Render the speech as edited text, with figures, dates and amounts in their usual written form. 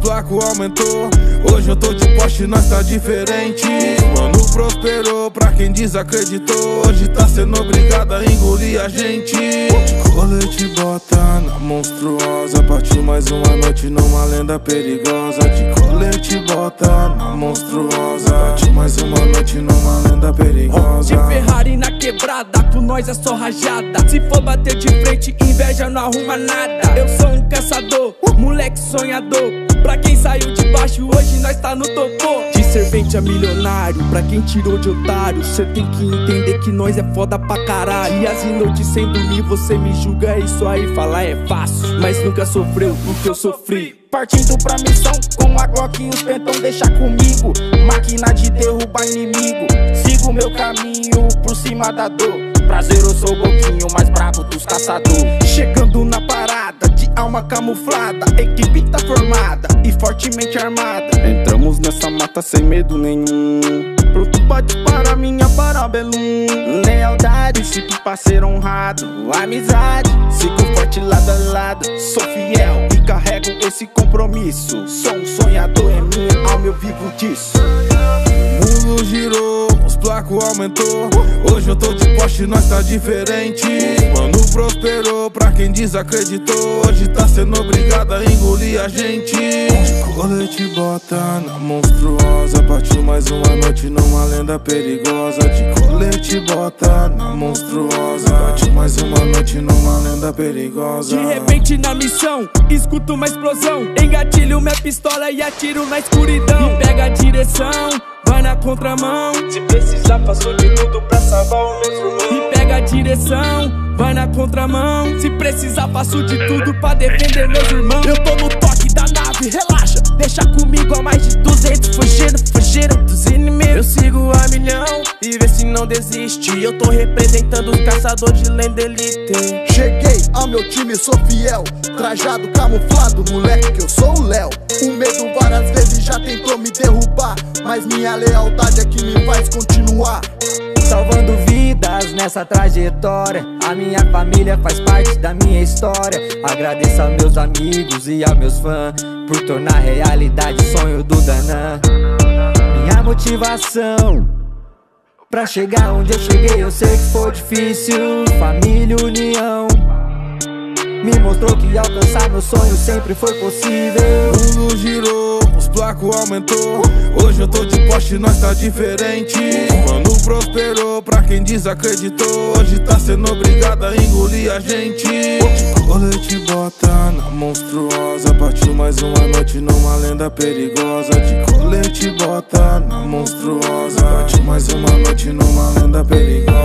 placo aumentou. Hoje eu tô de Porsche, nós tá diferente. Mano prosperou, pra quem desacreditou. Hoje tá sendo obrigado a engolir a gente. De colete bota na monstruosa, partiu mais uma noite numa lenda perigosa. De colete bota na monstruosa, partiu mais uma noite numa lenda perigosa. De Ferrari na quebrada, com nós é só rajada. Se for bater de frente, inveja não arruma nada. Eu sou um caçador, moleque sonhador. Pra quem saiu de baixo, hoje nós tá no topo. De servente a milionário, pra quem tirou de otário. Cê tem que entender que nós é foda pra caralho. E as noites sem dormir, você me julga, isso aí falar é fácil, mas nunca sofreu o que eu sofri. Partindo pra missão, com a Glock e os pentão deixa comigo. Máquina de derrubar inimigo, sigo meu caminho por cima da dor. Prazer, eu sou o pouquinho mais bravo dos caçadores. Chegando na parada, de alma camuflada. Equipe tá formada e fortemente armada. Entramos nessa mata sem medo nenhum, pronto pra disparar minha parabellum. Lealdade, sigo parceiro honrado. Amizade, sigo forte lado a lado. Sou fiel e carrego esse compromisso. Sou um sonhador, é minha alma, eu vivo disso. O mundo girou, os placos aumentou. Hoje eu tô de Porsche, nós tá diferente. Mano prosperou, pra quem desacreditou. Hoje tá sendo obrigado a engolir a gente. De colete bota na monstruosa, partiu mais uma noite numa lenda perigosa. De colete bota na monstruosa, partiu mais uma noite numa lenda perigosa. De repente na missão, escuto uma explosão. Engatilho minha pistola e atiro na escuridão. E pega a direção, vai na contramão. Se precisar faço de tudo pra salvar o meu irmão. E pega a direção, vai na contramão. Se precisar faço de tudo pra defender meus irmãos. Eu tô no toque da nave, relaxa, deixa comigo a mais de 200. Fugiram dos inimigos. Eu sigo a milhão e vê se não desiste. Eu tô representando os caçadores de lenda elite. Cheguei ao meu time, sou fiel, trajado, camuflado, moleque que eu sou o Léo. O medo várias vezes já tentou me derrubar, mas minha lealdade é que me faz continuar. Salvando vidas nessa trajetória, a minha família faz parte da minha história. Agradeço a meus amigos e a meus fãs por tornar realidade o sonho do Danã. Minha motivação pra chegar onde eu cheguei, eu sei que foi difícil. Família, união, me mostrou que alcançar meu sonho sempre foi possível. O mundo girou, os placos aumentou. Hoje eu tô de Porsche, nós tá diferente. Mano prosperou, pra quem desacreditou. Hoje tá sendo obrigado a engolir a gente. De colete bota na monstruosa, partiu mais uma noite numa lenda perigosa. De colete bota na monstruosa, partiu mais uma noite numa lenda perigosa.